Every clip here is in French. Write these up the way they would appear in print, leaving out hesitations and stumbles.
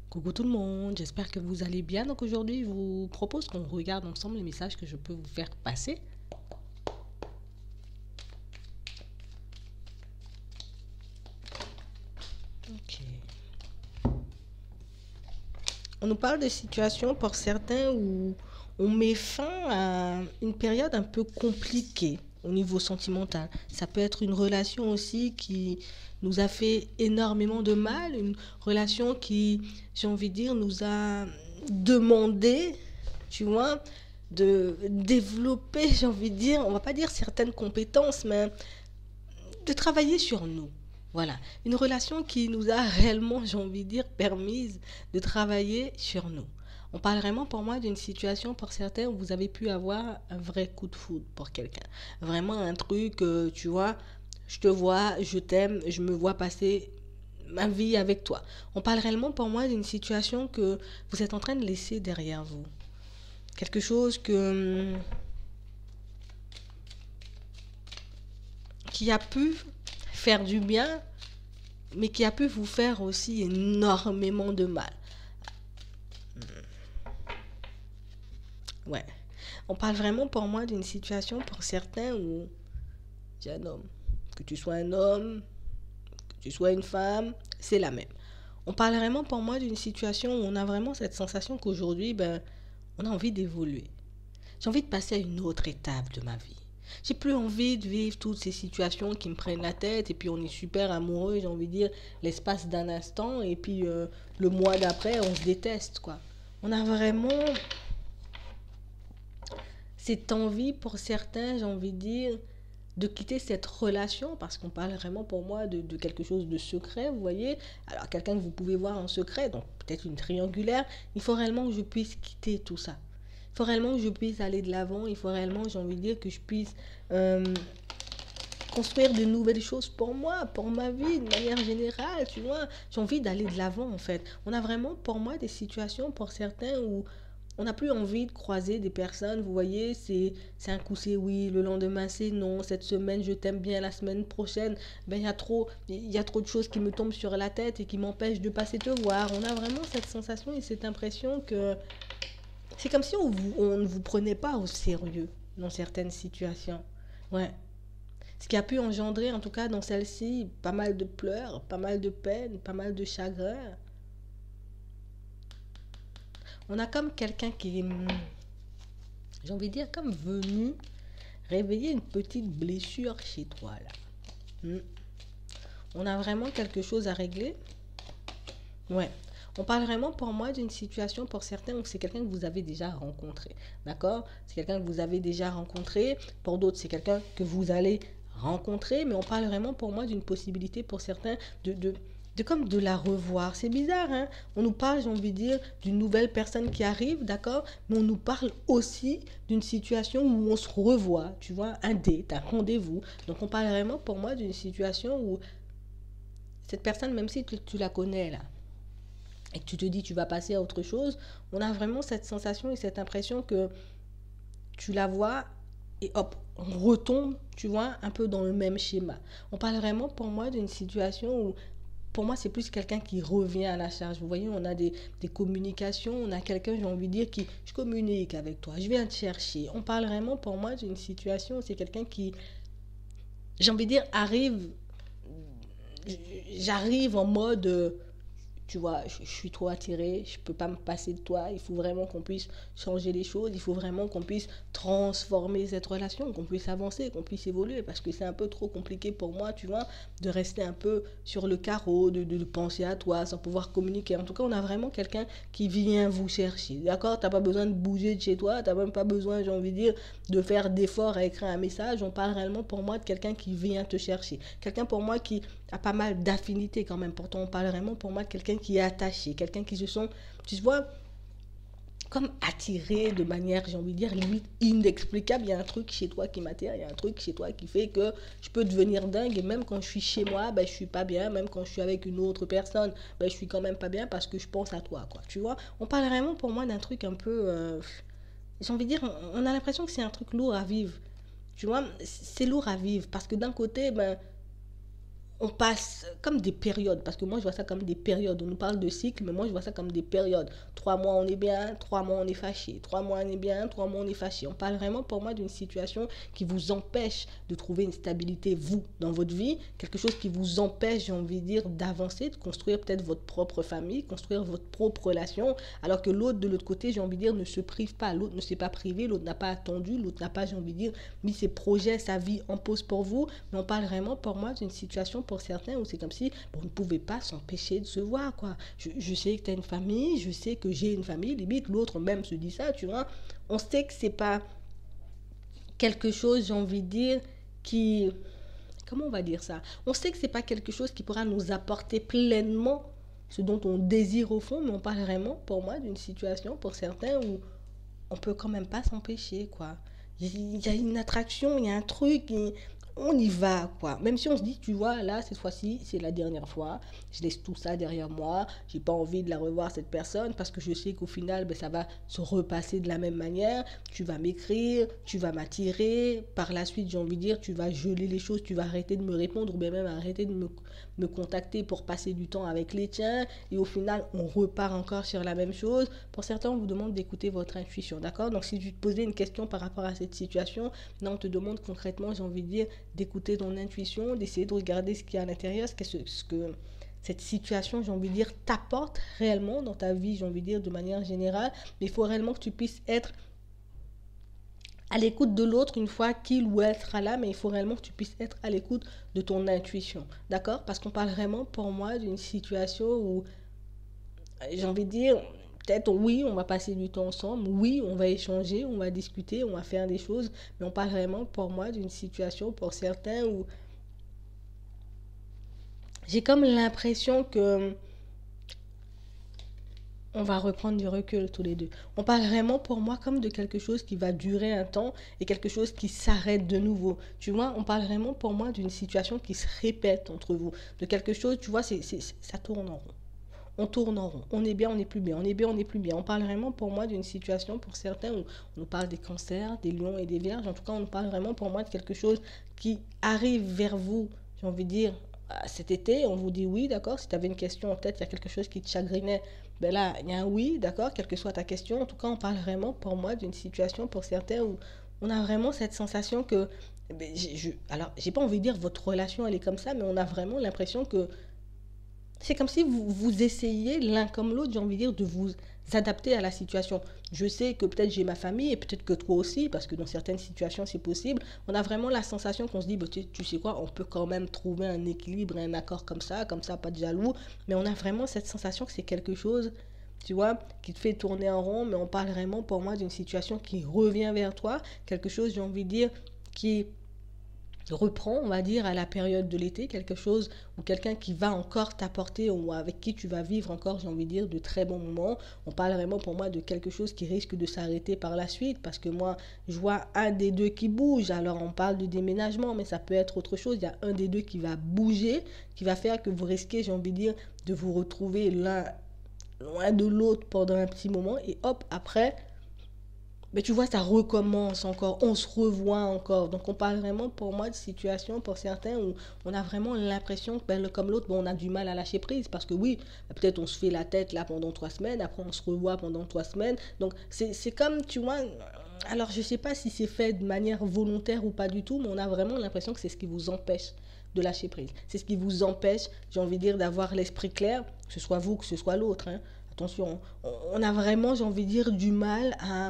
Coucou tout le monde, j'espère que vous allez bien. Donc aujourd'hui, je vous propose qu'on regarde ensemble les messages que je peux vous faire passer. Ok. On nous parle de situations pour certains où on met fin à une période un peu compliquée au niveau sentimental. Ça peut être une relation aussi qui nous a fait énormément de mal, une relation qui, j'ai envie de dire, nous a demandé, tu vois, de développer, j'ai envie de dire, on va pas dire certaines compétences, mais de travailler sur nous. Voilà, une relation qui nous a réellement, j'ai envie de dire, permise de travailler sur nous. On parle vraiment pour moi d'une situation pour certains où vous avez pu avoir un vrai coup de foudre pour quelqu'un. Vraiment un truc, tu vois, je te vois, je t'aime, je me vois passer ma vie avec toi. On parle réellement pour moi d'une situation que vous êtes en train de laisser derrière vous. Quelque chose qui a pu faire du bien, mais qui a pu vous faire aussi énormément de mal. Ouais. On parle vraiment pour moi d'une situation pour certains où c'est un homme. Que tu sois un homme, que tu sois une femme, c'est la même. On parle vraiment pour moi d'une situation où on a vraiment cette sensation qu'aujourd'hui, ben, on a envie d'évoluer. J'ai envie de passer à une autre étape de ma vie. J'ai plus envie de vivre toutes ces situations qui me prennent la tête et puis on est super amoureux, j'ai envie de dire, l'espace d'un instant et puis le mois d'après, on se déteste, quoi. On a vraiment cette envie pour certains, j'ai envie de dire, de quitter cette relation parce qu'on parle vraiment pour moi de quelque chose de secret, vous voyez. Alors quelqu'un que vous pouvez voir en secret, donc peut-être une triangulaire, il faut réellement que je puisse quitter tout ça. Il faut réellement que je puisse aller de l'avant, il faut réellement, j'ai envie de dire, que je puisse euh, construire de nouvelles choses pour moi, pour ma vie, de manière générale, tu vois. J'ai envie d'aller de l'avant, en fait. On a vraiment, pour moi, des situations, pour certains, où on n'a plus envie de croiser des personnes, vous voyez, c'est un coup c'est oui, le lendemain c'est non, cette semaine je t'aime bien, la semaine prochaine, ben il y a trop de choses qui me tombent sur la tête et qui m'empêchent de passer te voir. On a vraiment cette sensation et cette impression que c'est comme si on ne vous prenait pas au sérieux dans certaines situations. Ouais. Ce qui a pu engendrer, en tout cas dans celle-ci, pas mal de pleurs, pas mal de peine, pas mal de chagrin. On a comme quelqu'un qui est, j'ai envie de dire, comme venu réveiller une petite blessure chez toi, là. On a vraiment quelque chose à régler. Ouais. On parle vraiment pour moi d'une situation pour certains où c'est quelqu'un que vous avez déjà rencontré. D'accord? C'est quelqu'un que vous avez déjà rencontré. Pour d'autres, c'est quelqu'un que vous allez rencontrer. Mais on parle vraiment pour moi d'une possibilité pour certains de comme de la revoir. C'est bizarre, hein? On nous parle, j'ai envie de dire, d'une nouvelle personne qui arrive, d'accord? Mais on nous parle aussi d'une situation où on se revoit, tu vois, un date, un rendez-vous. Donc on parle vraiment pour moi d'une situation où cette personne, même si tu la connais là, et que tu te dis tu vas passer à autre chose, on a vraiment cette sensation et cette impression que tu la vois et hop, on retombe, tu vois, un peu dans le même schéma. On parle vraiment pour moi d'une situation où pour moi, c'est plus quelqu'un qui revient à la charge. Vous voyez, on a des communications, on a quelqu'un, j'ai envie de dire, qui, je communique avec toi, je viens te chercher. On parle vraiment pour moi d'une situation où c'est quelqu'un qui, j'ai envie de dire, arrive, j'arrive en mode, tu vois, je suis trop attirée, je peux pas me passer de toi, il faut vraiment qu'on puisse changer les choses, il faut vraiment qu'on puisse transformer cette relation, qu'on puisse avancer, qu'on puisse évoluer, parce que c'est un peu trop compliqué pour moi, tu vois, de rester un peu sur le carreau, de penser à toi sans pouvoir communiquer. En tout cas, on a vraiment quelqu'un qui vient vous chercher, d'accord? T'as pas besoin de bouger de chez toi, t'as même pas besoin, j'ai envie de dire, de faire d'efforts à écrire un message. On parle réellement pour moi de quelqu'un qui vient te chercher, quelqu'un pour moi qui a pas mal d'affinités quand même. Pourtant, on parle vraiment pour moi de quelqu'un qui est attaché, quelqu'un qui se sent, tu vois, comme attiré de manière, j'ai envie de dire, limite inexplicable. Il y a un truc chez toi qui m'attire, il y a un truc chez toi qui fait que je peux devenir dingue. Et même quand je suis chez moi, ben, je suis pas bien. Même quand je suis avec une autre personne, ben, je suis quand même pas bien parce que je pense à toi, quoi. Tu vois, on parle vraiment pour moi d'un truc un peu, j'ai envie de dire, on a l'impression que c'est un truc lourd à vivre. Tu vois, c'est lourd à vivre parce que d'un côté, ben, on passe comme des périodes, parce que moi je vois ça comme des périodes. On nous parle de cycle, mais moi je vois ça comme des périodes. 3 mois on est bien, 3 mois on est fâché, 3 mois on est bien, 3 mois on est fâché. On parle vraiment pour moi d'une situation qui vous empêche de trouver une stabilité, vous, dans votre vie, quelque chose qui vous empêche, j'ai envie de dire, d'avancer, de construire peut-être votre propre famille, construire votre propre relation, alors que l'autre, de l'autre côté, j'ai envie de dire, ne se prive pas. L'autre ne s'est pas privé, l'autre n'a pas attendu, l'autre n'a pas, j'ai envie de dire, mis ses projets, sa vie en pause pour vous. Mais on parle vraiment pour moi d'une situation pour certains où c'est comme si bon, on ne pouvait pas s'empêcher de se voir, quoi. Je sais que tu as une famille, je sais que j'ai une famille, limite l'autre même se dit ça, tu vois. On sait que c'est pas quelque chose, j'ai envie de dire, qui... Comment on va dire ça? On sait que c'est pas quelque chose qui pourra nous apporter pleinement ce dont on désire au fond, mais on parle vraiment, pour moi, d'une situation pour certains où on peut quand même pas s'empêcher, quoi. Il y a une attraction, il y a un truc, on y va, quoi. Même si on se dit, tu vois, là, cette fois-ci, c'est la dernière fois, je laisse tout ça derrière moi, j'ai pas envie de la revoir, cette personne, parce que je sais qu'au final, ben, ça va se repasser de la même manière, tu vas m'écrire, tu vas m'attirer, par la suite, j'ai envie de dire, tu vas geler les choses, tu vas arrêter de me répondre, ou bien même arrêter de me contacter pour passer du temps avec les tiens, et au final, on repart encore sur la même chose. Pour certains, on vous demande d'écouter votre intuition, d'accord? Donc, si tu te posais une question par rapport à cette situation, là, on te demande concrètement, j'ai envie de dire, d'écouter ton intuition, d'essayer de regarder ce qu'il y a à l'intérieur, ce que cette situation, j'ai envie de dire, t'apporte réellement dans ta vie, j'ai envie de dire, de manière générale. Mais il faut réellement que tu puisses être à l'écoute de l'autre une fois qu'il ou elle sera là, mais il faut réellement que tu puisses être à l'écoute de ton intuition, d'accord? Parce qu'on parle vraiment, pour moi, d'une situation où, j'ai envie de dire, peut-être oui, on va passer du temps ensemble, oui, on va échanger, on va discuter, on va faire des choses, mais on parle vraiment, pour moi, d'une situation pour certains où j'ai comme l'impression que on va reprendre du recul tous les deux. On parle vraiment pour moi comme de quelque chose qui va durer un temps et quelque chose qui s'arrête de nouveau. Tu vois, on parle vraiment pour moi d'une situation qui se répète entre vous. De quelque chose, tu vois, ça tourne en rond. On tourne en rond. On est bien, on n'est plus bien. On est bien, on n'est plus bien. On parle vraiment pour moi d'une situation pour certains où on nous parle des cancers, des lions et des vierges. En tout cas, on nous parle vraiment pour moi de quelque chose qui arrive vers vous, j'ai envie de dire, cet été. On vous dit oui, d'accord. Si tu avais une question en tête, il y a quelque chose qui te chagrinait. Ben là, il y a un oui, d'accord, quelle que soit ta question. En tout cas, on parle vraiment pour moi d'une situation pour certains où on a vraiment cette sensation que, ben, alors, j'ai pas envie de dire votre relation elle est comme ça, mais on a vraiment l'impression que c'est comme si vous essayiez l'un comme l'autre, j'ai envie de dire, de vous adapter à la situation. Je sais que peut-être j'ai ma famille et peut-être que toi aussi, parce que dans certaines situations c'est possible. On a vraiment la sensation qu'on se dit, bah, tu sais quoi, on peut quand même trouver un équilibre, un accord comme ça, pas de jaloux. Mais on a vraiment cette sensation que c'est quelque chose, tu vois, qui te fait tourner en rond. Mais on parle vraiment pour moi d'une situation qui revient vers toi, quelque chose, j'ai envie de dire, qui reprend, on va dire, à la période de l'été, quelque chose ou quelqu'un qui va encore t'apporter ou avec qui tu vas vivre encore, j'ai envie de dire, de très bons moments. On parle vraiment pour moi de quelque chose qui risque de s'arrêter par la suite parce que moi, je vois un des deux qui bouge. Alors, on parle de déménagement, mais ça peut être autre chose. Il y a un des deux qui va bouger, qui va faire que vous risquez, j'ai envie de dire, de vous retrouver l'un loin de l'autre pendant un petit moment et hop, après, mais tu vois, ça recommence encore, on se revoit encore. Donc on parle vraiment pour moi de situation pour certains où on a vraiment l'impression que ben, comme l'autre, bon, on a du mal à lâcher prise parce que oui, peut-être on se fait la tête là pendant 3 semaines, après on se revoit pendant 3 semaines. Donc c'est comme, tu vois, alors je sais pas si c'est fait de manière volontaire ou pas du tout, mais on a vraiment l'impression que c'est ce qui vous empêche de lâcher prise. C'est ce qui vous empêche, j'ai envie de dire, d'avoir l'esprit clair, que ce soit vous, que ce soit l'autre. Hein. Attention, on a vraiment, j'ai envie de dire, du mal à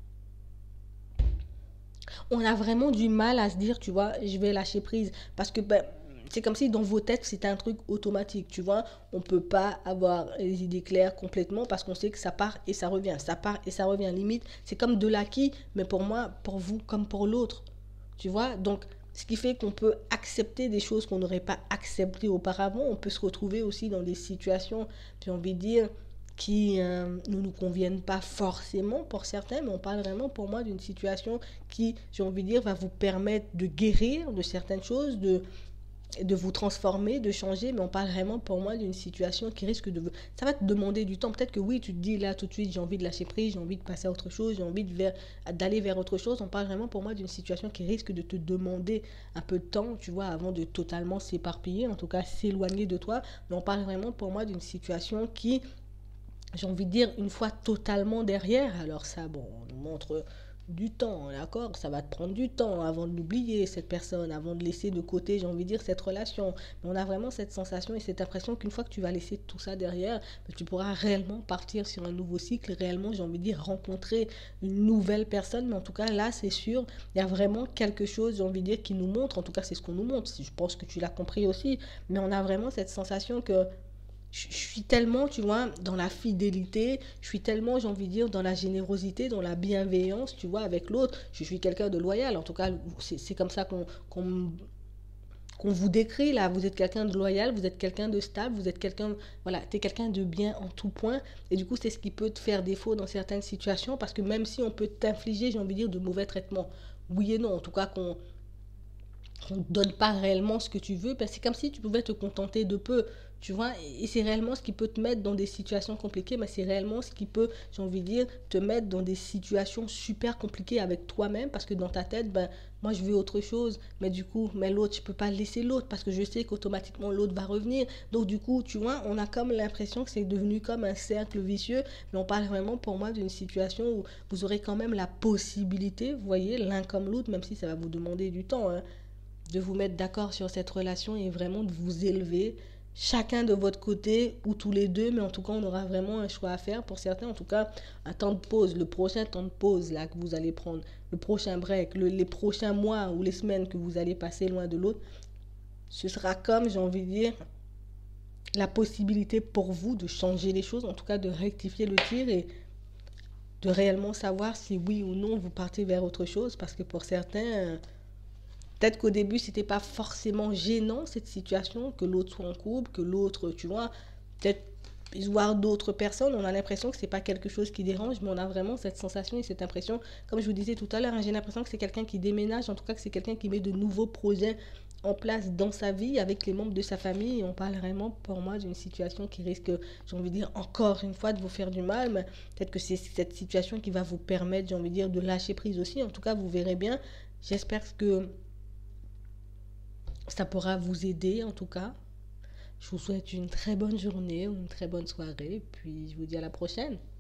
on a vraiment du mal à se dire, tu vois, je vais lâcher prise. Parce que ben, c'est comme si dans vos têtes, c'était un truc automatique, tu vois. On ne peut pas avoir les idées claires complètement parce qu'on sait que ça part et ça revient. Ça part et ça revient. Limite, c'est comme de l'acquis, mais pour moi, pour vous, comme pour l'autre. Tu vois, donc ce qui fait qu'on peut accepter des choses qu'on n'aurait pas acceptées auparavant. On peut se retrouver aussi dans des situations, j'ai envie de dire, qui ne nous conviennent pas forcément pour certains, mais on parle vraiment pour moi d'une situation qui, j'ai envie de dire, va vous permettre de guérir de certaines choses, de vous transformer, de changer, mais on parle vraiment pour moi d'une situation qui risque de... Ça va te demander du temps. Peut-être que oui, tu te dis là tout de suite, j'ai envie de lâcher prise, j'ai envie de passer à autre chose, j'ai envie d'aller vers autre chose. On parle vraiment pour moi d'une situation qui risque de te demander un peu de temps, tu vois, avant de totalement s'éparpiller, en tout cas s'éloigner de toi. Mais on parle vraiment pour moi d'une situation qui, j'ai envie de dire, une fois totalement derrière, alors ça, bon, on nous montre du temps, d'accord? Ça va te prendre du temps avant de l'oublier, cette personne, avant de laisser de côté, j'ai envie de dire, cette relation. Mais on a vraiment cette sensation et cette impression qu'une fois que tu vas laisser tout ça derrière, tu pourras réellement partir sur un nouveau cycle, réellement, j'ai envie de dire, rencontrer une nouvelle personne. Mais en tout cas, là, c'est sûr, il y a vraiment quelque chose, j'ai envie de dire, qui nous montre, en tout cas, c'est ce qu'on nous montre. Je pense que tu l'as compris aussi, mais on a vraiment cette sensation que je suis tellement, tu vois, dans la fidélité, je suis tellement, j'ai envie de dire, dans la générosité, dans la bienveillance, tu vois, avec l'autre. Je suis quelqu'un de loyal, en tout cas, c'est comme ça qu'on vous décrit là. Vous êtes quelqu'un de loyal, vous êtes quelqu'un de stable, vous êtes quelqu'un, voilà, t'es quelqu'un de bien en tout point. Et du coup, c'est ce qui peut te faire défaut dans certaines situations, parce que même si on peut t'infliger, j'ai envie de dire, de mauvais traitements, oui et non, en tout cas qu'on ne donne pas réellement ce que tu veux, ben c'est comme si tu pouvais te contenter de peu, tu vois, et c'est réellement ce qui peut te mettre dans des situations compliquées, mais c'est réellement ce qui peut, j'ai envie de dire, te mettre dans des situations super compliquées avec toi-même, parce que dans ta tête, ben, moi je veux autre chose, mais du coup, mais l'autre, je peux pas laisser l'autre, parce que je sais qu'automatiquement l'autre va revenir, donc du coup, tu vois, on a comme l'impression que c'est devenu comme un cercle vicieux, mais on parle vraiment pour moi d'une situation où vous aurez quand même la possibilité, vous voyez, l'un comme l'autre, même si ça va vous demander du temps, hein, de vous mettre d'accord sur cette relation et vraiment de vous élever, chacun de votre côté ou tous les deux, mais en tout cas, on aura vraiment un choix à faire. Pour certains, en tout cas, un temps de pause, le prochain temps de pause là que vous allez prendre, le prochain break, les prochains mois ou les semaines que vous allez passer loin de l'autre, ce sera comme, j'ai envie de dire, la possibilité pour vous de changer les choses, en tout cas de rectifier le tir et de réellement savoir si oui ou non vous partez vers autre chose, parce que pour certains, peut-être qu'au début, c'était pas forcément gênant cette situation, que l'autre soit en couple, que l'autre, tu vois, peut-être voir d'autres personnes, on a l'impression que c'est pas quelque chose qui dérange, mais on a vraiment cette sensation et cette impression, comme je vous disais tout à l'heure, hein, j'ai l'impression que c'est quelqu'un qui déménage, en tout cas que c'est quelqu'un qui met de nouveaux projets en place dans sa vie avec les membres de sa famille, et on parle vraiment pour moi d'une situation qui risque, j'ai envie de dire, encore une fois de vous faire du mal, mais peut-être que c'est cette situation qui va vous permettre, j'ai envie de dire, de lâcher prise aussi, en tout cas vous verrez bien, j'espère que ça pourra vous aider en tout cas. Je vous souhaite une très bonne journée ou une très bonne soirée. Puis je vous dis à la prochaine.